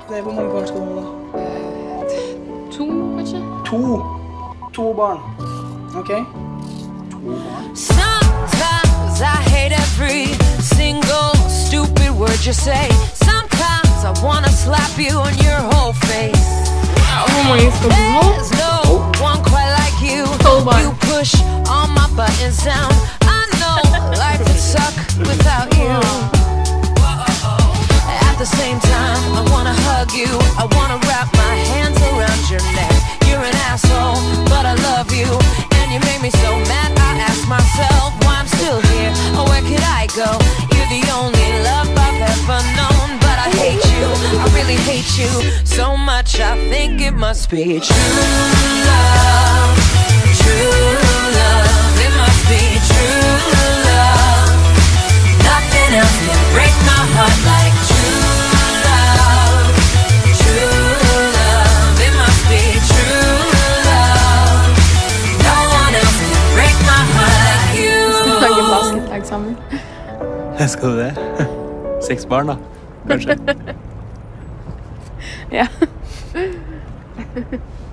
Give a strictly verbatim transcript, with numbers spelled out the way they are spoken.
Det er hvor mange barn skal du ha da? To, kanskje? To. To barn. Ok. To barn. Sometimes I hate every single stupid word you say. Sometimes I wanna slap you on your whole face. Hvor mange skal du ha? There's no one quite like you. You push all my buttons down. I know life would suck without you. At the same time, I wanna hug you. I wanna wrap my hands around your neck. You're an asshole, but I love you. And you make me so mad, I ask myself why I'm still here. Or where could I go? You're the only love I've ever known. But I hate you, I really hate you so much, I think it must be true love. True love, it must be true love. Nothing else can break my heart like true love. True love, it must be true love. No one else can break my heart like you. Skal vi lage basketlag sammen? Skal du det? Seks barn da, kanskje? Ja.